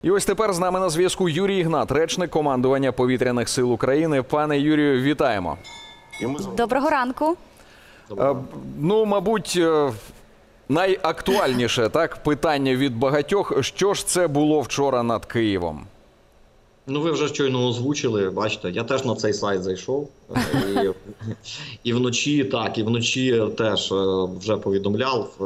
І ось тепер з нами на зв'язку Юрій Ігнат, речник командування Повітряних сил України. Пане Юрію, вітаємо. Доброго ранку. Ну, мабуть, найактуальніше питання від багатьох. Що ж це було вчора над Києвом? Ну, ви вже щойно озвучили, бачите, я теж на цей сайт зайшов. І вночі теж вже повідомляв.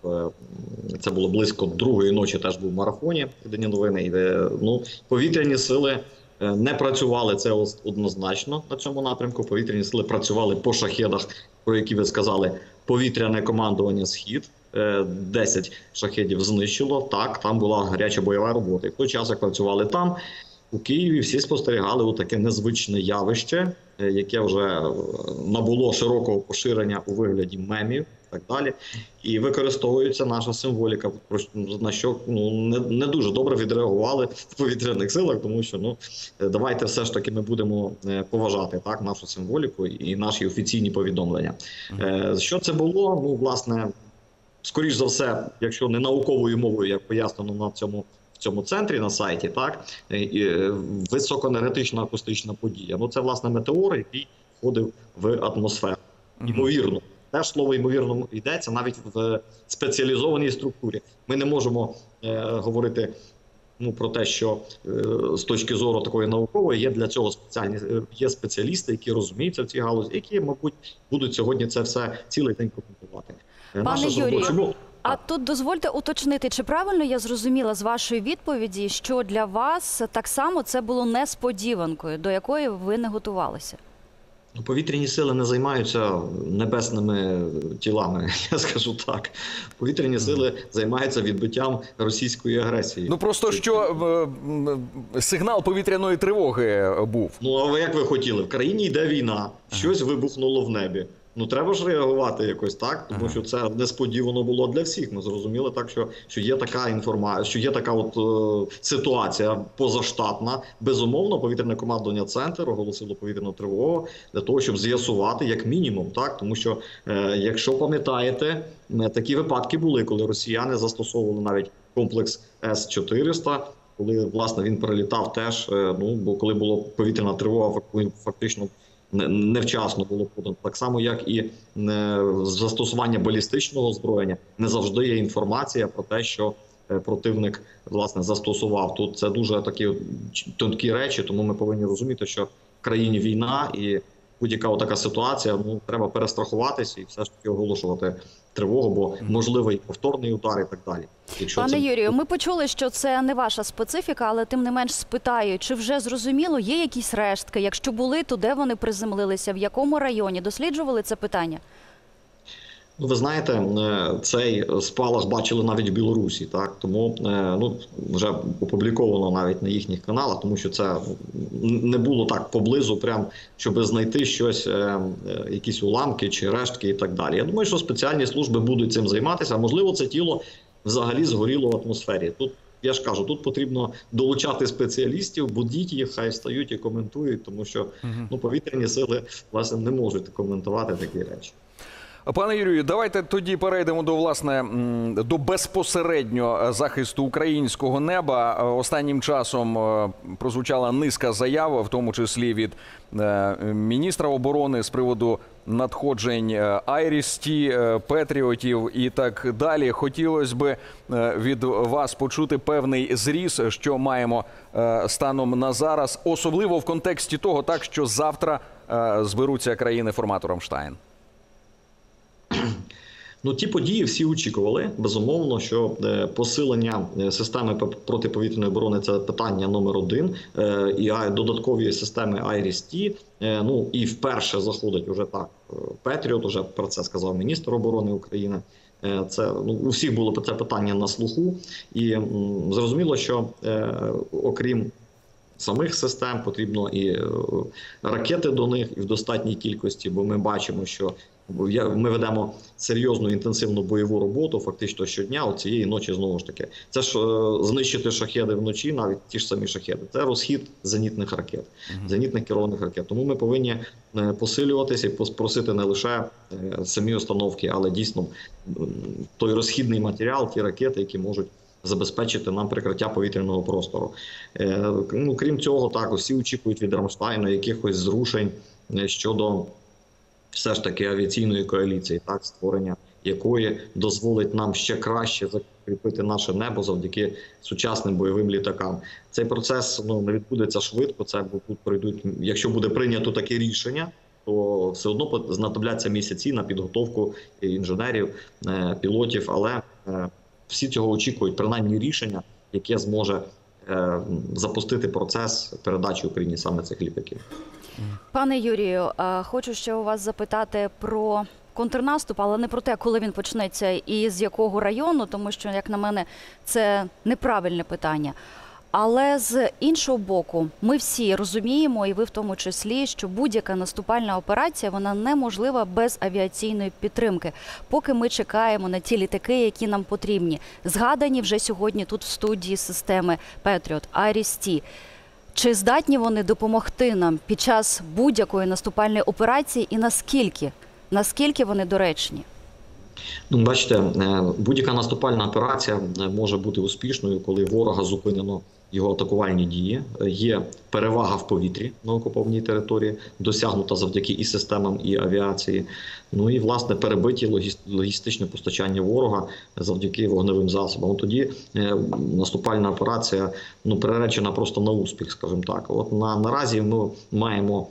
Це було близько 2-ї ночі, теж був в марафоні «Єдині новини». Ну, повітряні сили не працювали, це однозначно на цьому напрямку. Повітряні сили працювали по шахедах, про які ви сказали, повітряне командування «Схід». 10 шахедів знищило, так, там була гаряча бойова робота. І в той час, як працювали там, у Києві всі спостерігали таке незвичне явище, яке вже набуло широкого поширення у вигляді мемів і так далі. І використовується наша символіка, на що не дуже добре відреагували в повітряних силах, тому що давайте все ж таки ми будемо поважати нашу символіку і наші офіційні повідомлення. Що це було? Ну, власне, скоріш за все, якщо не науковою мовою, як пояснено на цьому центрі на сайті, високоенергетична акустична подія. Ну, це, власне, метеор, який входив в атмосферу. Ймовірно. Теж слово «ймовірно» йдеться навіть в спеціалізованій структурі. Ми не можемо говорити про те, що з точки зору такої наукової є для цього є спеціалісти, які розуміються в цій галузі, які, мабуть, будуть сьогодні це все цілий день коментувати. Пане Юрію, а тут дозвольте уточнити, чи правильно я зрозуміла з вашої відповіді, що для вас так само це було несподіванкою, до якої ви не готувалися? Повітряні сили не займаються небесними тілами, я скажу так. Повітряні сили займаються відбиттям російської агресії. Ну просто що сигнал повітряної тривоги був. Ну а як ви хотіли? В країні йде війна, щось вибухнуло в небі. Ну, треба ж реагувати якось так, тому що це несподівано було для всіх. Ми зрозуміли так, що є така інформація, що є така ситуація позаштатна. Безумовно, повітряне командування «Центр» оголосило повітряну тривогу для того, щоб з'ясувати як мінімум, так? Тому що, якщо пам'ятаєте, такі випадки були, коли росіяни застосовували навіть комплекс С-400, коли, власне, він прилітав теж, бо коли була повітряна тривога, фактично невчасно було подано. Так само, як і застосування балістичного озброєння, не завжди є інформація про те, що противник, власне, застосував. Тут це дуже такі тонкі речі, тому ми повинні розуміти, що в країні війна і будь-яка така ситуація, треба перестрахуватися і все ж таки оголошувати тривогу, бо можливий повторний удар і так далі. Пане Юрію, ми почули, що це не ваша специфіка, але тим не менш спитаю, чи вже зрозуміло, є якісь рештки? Якщо були, то де вони приземлилися, в якому районі? Досліджували це питання? Ну, ви знаєте, цей спалах бачили навіть в Білорусі, так? Тому вже опубліковано навіть на їхніх каналах, тому що це не було так поблизу, прям, щоб знайти щось, якісь уламки чи рештки і так далі. Я думаю, що спеціальні служби будуть цим займатися, а можливо це тіло взагалі згоріло в атмосфері. Тут, я ж кажу, тут потрібно долучати спеціалістів, будіть їх, хай встають і коментують, тому що повітряні сили, власне, не можуть коментувати такі речі. Пане Юрію, давайте тоді перейдемо до безпосередньо захисту українського неба. Останнім часом прозвучала низка заяв, в тому числі від міністра оборони з приводу надходжень Айріс-Т, Петріотів і так далі. Хотілося б від вас почути певний зріз, що маємо станом на зараз, особливо в контексті того, що завтра зберуться країни формату «Рамштайн». Ну, ті події всі очікували. Безумовно, що посилення системи протиповітряної оборони – це питання номер 1. І додаткові системи Айріс-Т. Ну, і вперше заходить уже так Петріот, уже про це сказав міністр оборони України. Це, у всіх було це питання на слуху. І зрозуміло, що окрім самих систем потрібно і ракети до них, і в достатній кількості, бо ми бачимо, що ми ведемо серйозну інтенсивну бойову роботу фактично щодня, от цієї ночі знову ж таки. Це ж знищити шахеди вночі, навіть ті ж самі шахеди. Це розхід зенітних ракет, зенітних керованих ракет. Тому ми повинні посилюватися і просити не лише самі установки, але дійсно той розхідний матеріал, ті ракети, які можуть забезпечити нам прикриття повітряного простору. Ну, крім цього, так, усі очікують від Рамштайну якихось зрушень щодо все ж таки авіаційної коаліції, так, створення якої дозволить нам ще краще закріпити наше небо завдяки сучасним бойовим літакам. Цей процес не відбудеться швидко. Це тут пройдуть, якщо буде прийнято таке рішення, то все одно знадобляться місяці на підготовку інженерів, пілотів, але всі цього очікують, принаймні рішення, яке зможе запустити процес передачі Україні саме цих літаків. Пане Юрію, хочу ще у вас запитати про контрнаступ, але не про те, коли він почнеться і з якого району, тому що, як на мене, це неправильне питання. Але з іншого боку, ми всі розуміємо, і ви в тому числі, що будь-яка наступальна операція, вона неможлива без авіаційної підтримки, поки ми чекаємо на ті літаки, які нам потрібні. Згадані вже сьогодні тут в студії системи Patriot, IRIS-T. Чи здатні вони допомогти нам під час будь-якої наступальної операції і наскільки? Наскільки вони доречні? Ну, бачите, будь-яка наступальна операція може бути успішною, коли ворога зупинено його атакувальні дії. Є перевага в повітрі на окупованій території, досягнута завдяки і системам, і авіації. Ну і, власне, перебиті логістичне постачання ворога завдяки вогневим засобам. Тоді наступальна операція приречена просто на успіх, скажімо так. От наразі ми маємо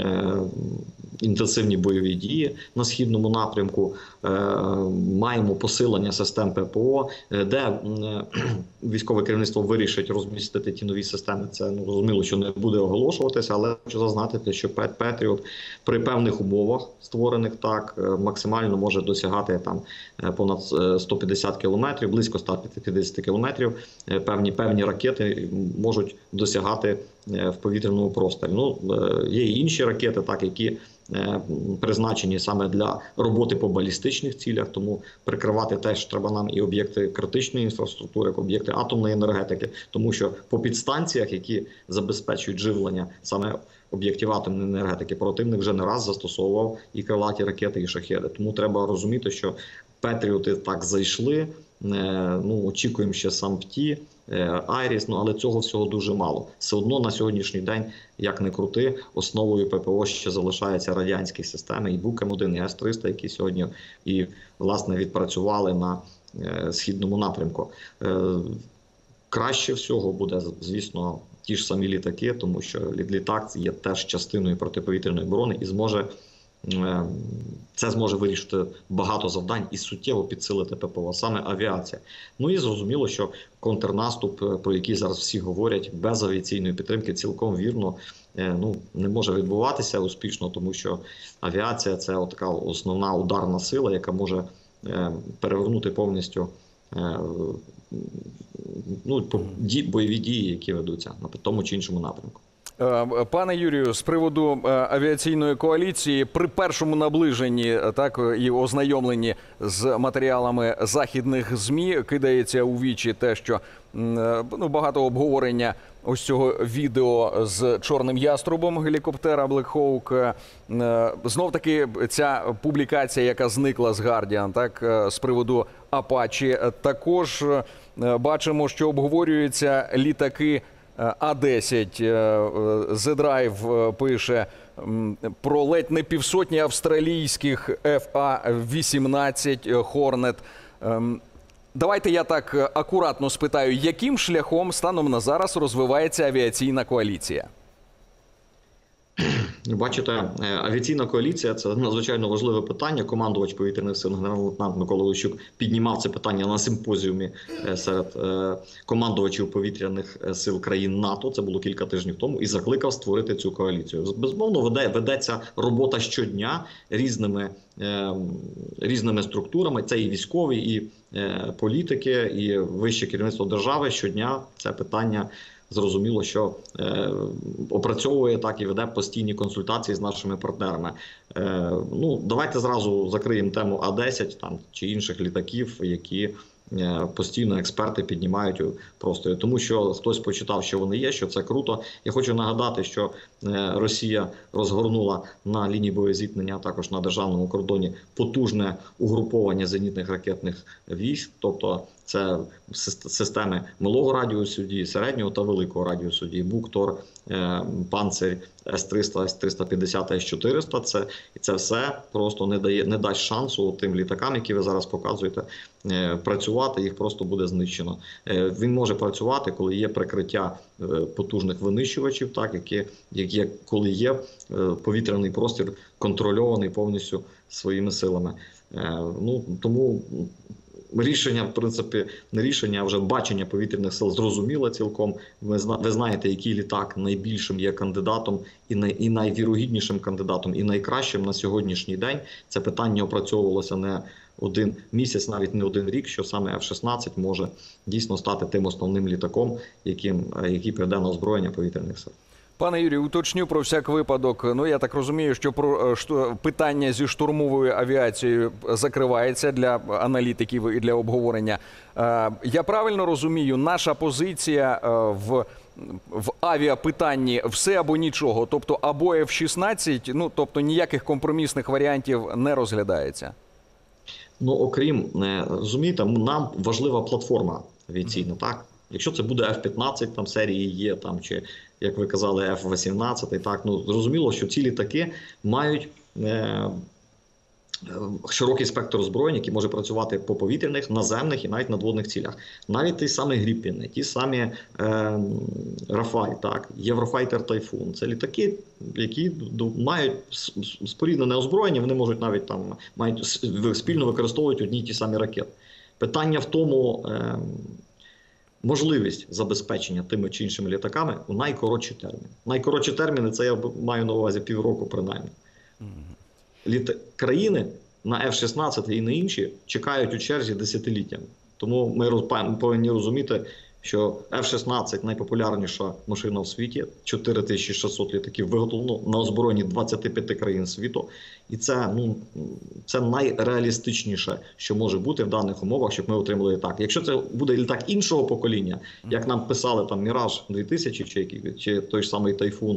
інтенсивні бойові дії на східному напрямку, маємо посилення систем ППО, де військове керівництво вирішить розмістити ті нові системи. Це зрозуміло, що не буде оголошуватися, але хочу зазначити, що Patriot при певних умовах, створених так, максимально може досягати там понад 150 кілометрів, близько 150 кілометрів. Певні ракети можуть досягати в повітряному просторі. Ну, є і інші ракети, так, які призначені саме для роботи по балістичних цілях, тому прикривати теж треба нам і об'єкти критичної інфраструктури, об'єкти атомної енергетики, тому що по підстанціях, які забезпечують живлення саме об'єктів атомної енергетики, противник вже не раз застосовував і крилаті ракети, і шахеди. Тому треба розуміти, що Петріоти так зайшли, очікуємо ще САМПТІ, Айріс, але цього всього дуже мало. Все одно на сьогоднішній день, як не крути, основою ППО ще залишаються радянські системи, і БУК-М1, і С-300, які сьогодні і, власне, відпрацювали на східному напрямку. Краще всього буде, звісно, ті ж самі літаки, тому що літак є теж частиною протиповітряної оборони і це зможе вирішити багато завдань і суттєво підсилити ППО, саме авіація. Ну і зрозуміло, що контрнаступ, про який зараз всі говорять, без авіаційної підтримки цілком вірно не може відбуватися успішно, тому що авіація – це така основна ударна сила, яка може перевернути повністю бойові дії, які ведуться на тому чи іншому напрямку. Пане Юрію, з приводу авіаційної коаліції, при першому наближенні і ознайомленні з матеріалами західних ЗМІ кидається у вічі те, що багато обговорення ось цього відео з чорним яструбом гелікоптера Black Hawk. Знов-таки ця публікація, яка зникла з Guardian, з приводу Apache, також бачимо, що обговорюються літаки А-10. The Drive пише про ледь не півсотні австралійських FA-18 Hornet. Давайте я так акуратно спитаю, яким шляхом станом на зараз розвивається авіаційна коаліція? Бачите, авіаційна коаліція – це надзвичайно важливе питання. Командувач повітряних сил генерал-лейтенант Микола Лещук піднімав це питання на симпозіумі серед командувачів повітряних сил країн НАТО. Це було кілька тижнів тому. І закликав створити цю коаліцію. Безумовно, ведеться робота щодня різними структурами. Це і військові, і політики, і вище керівництво держави. Щодня це питання зрозуміло, що опрацьовує так і веде постійні консультації з нашими партнерами. Давайте зразу закриємо тему А-10 чи інших літаків, які постійно експерти піднімають у просторі. Тому що хтось почитав, що вони є, що це круто. Я хочу нагадати, що Росія розгорнула на лінії боєзіткнення, а також на державному кордоні потужне угруповання зенітних ракетних військ. Тобто Це системи малого радіусу дії, середнього та великого радіусу дії. Бук, Тор, Панцир, С-300, С-350, С-400. Це все просто не дасть шансу тим літакам, які ви зараз показуєте, працювати, їх просто буде знищено. Він може працювати, коли є прикриття потужних винищувачів, так, коли є повітряний простір контрольований повністю своїми силами. Тому рішення, в принципі, не рішення, а вже бачення повітряних сил зрозуміло цілком. Ви знаєте, який літак найбільшим є кандидатом і найвірогіднішим кандидатом, і найкращим на сьогоднішній день. Це питання опрацьовувалося не один місяць, навіть не один рік, що саме F-16 може дійсно стати тим основним літаком, який прийде на озброєння повітряних сил. Пане Юрію, уточню про всяк випадок. Я так розумію, що питання зі штурмовою авіацією закривається для аналітиків і для обговорення. Я правильно розумію, наша позиція в авіапитанні все або нічого, тобто або F-16, тобто ніяких компромісних варіантів не розглядається? Окрім, розумієте, нам важлива платформа авіаційна, так? Якщо це буде F-15, там серії є, чи, як ви казали, F-18, так, зрозуміло, що ці літаки мають широкий спектр озброєнь, який може працювати по повітряних, наземних і навіть надводних цілях. Навіть ті самі Гріппіни, ті самі Рафаль, так, Єврофайтер Тайфун. Це літаки, які мають споріднене озброєння, вони можуть навіть мають спільно використовують одні й ті самі ракети. Питання в тому, можливість забезпечення тими чи іншими літаками у найкоротші терміни. Найкоротші терміни – це я маю на увазі півроку принаймні. Країни на F-16 і на інші чекають у черзі десятиліттями. Тому ми повинні розуміти, що F-16 – найпопулярніша машина в світі, 4600 літаків виготовлено на озброєнні 25 країн світу. І це найреалістичніше, що може бути в даних умовах, щоб ми отримали літак. Якщо це буде літак іншого покоління, як нам писали Міраж 2000 чи той ж самий Тайфун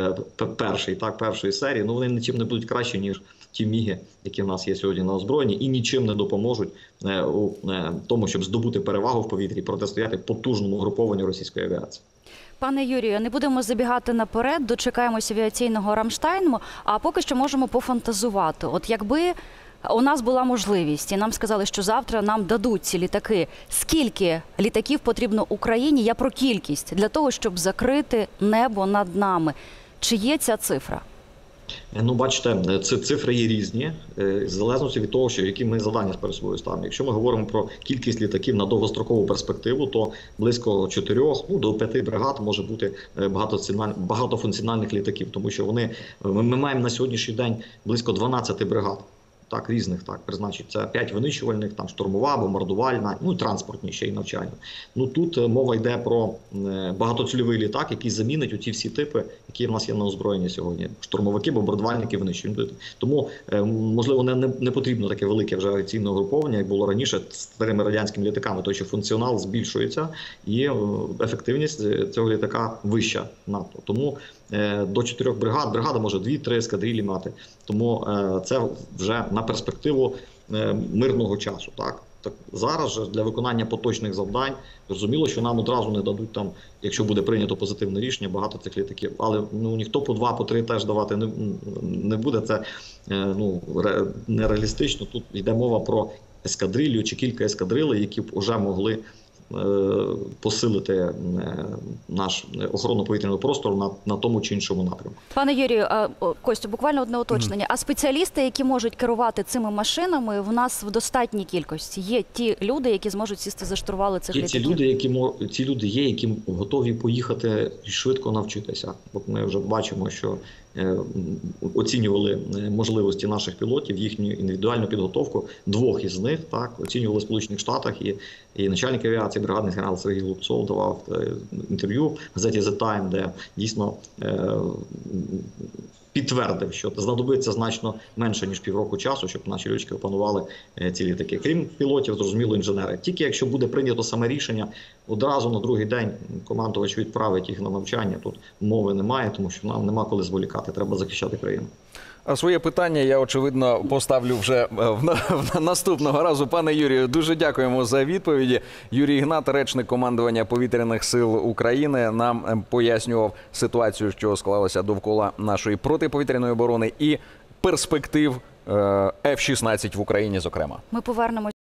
першої серії, вони нічим не будуть краще, ніж ті міги, які в нас є сьогодні на озброєнні, і нічим не допоможуть у тому, щоб здобути перевагу в повітрі і протистояти потужному групованню російської авіації. Пане Юрію, не будемо забігати наперед, дочекаємося авіаційного Рамштайну, а поки що можемо пофантазувати. От якби у нас була можливість, і нам сказали, що завтра нам дадуть ці літаки, скільки літаків потрібно Україні, я про кількість, для того, щоб закрити небо над нами. Чи є ця цифра? Бачите, цифри є різні, в залежності від того, які ми завдання перед собою ставимо. Якщо ми говоримо про кількість літаків на довгострокову перспективу, то близько 4 до 5 бригад може бути багатофункціональних літаків, тому що ми маємо на сьогоднішній день близько 12 бригад. Так, різних, призначить. Це 5 винищувальних, штурмова, бомбардувальна, транспортні ще й навчальні. Тут мова йде про багатоцільовий літак, який замінить оці всі типи, які в нас є на озброєнні сьогодні. Штурмовики, бомбардувальники, винищувальники. Тому, можливо, не потрібно таке велике вже авіаційне угруповання, як було раніше з старими радянськими літаками, тому що функціонал збільшується і ефективність цього літака вища НАТО. Тому до 4 бригад, бригада може 2-3 ескадрилі мати. Тому це вже на перспективу мирного часу. Так, зараз же для виконання поточних завдань зрозуміло, що нам одразу не дадуть якщо буде прийнято позитивне рішення, багато цих літаків. Але ніхто по 2, по 3 теж давати не буде. Це нереалістично. Тут йде мова про ескадрилью чи кілька ескадрилей, які б вже могли посилити наш охорону повітряного простору на тому чи іншому напрямку. Пане Юрію, Костю, буквально одне уточнення. А спеціалісти, які можуть керувати цими машинами, в нас в достатній кількості? Є ті люди, які зможуть сісти за штурвали цих літаків? Ці люди є, які готові поїхати і швидко навчитися. Бо ми вже бачимо, що оцінювали можливості наших пілотів, їхню індивідуальну підготовку. 2 із них оцінювали в Сполучених Штатах, і начальник авіації, бригадний генерал Сергій Лупцов давав інтерв'ю в газеті The Time, де дійсно підтвердив, що знадобиться значно менше, ніж півроку часу, щоб наші льотчики опанували ці літаки. Крім пілотів, зрозуміло, інженери. Тільки якщо буде прийнято саме рішення, одразу на другий день командувач відправить їх на навчання. Тут мови немає, тому що нам нема коли зволікати, треба захищати країну. А своє питання я, очевидно, поставлю вже наступного разу. Пане Юрію, дуже дякуємо за відповіді. Юрій Ігнат, речник командування Повітряних сил України, нам пояснював ситуацію, що склалася довкола нашої протиповітряної оборони і перспектив F-16 в Україні, зокрема. Ми повернемось.